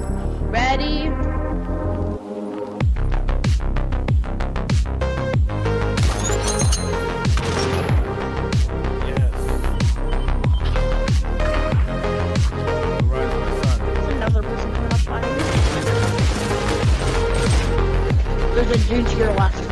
Ready? Yes. Rise, my son. There's another person coming up behind me. There's a dude to your left.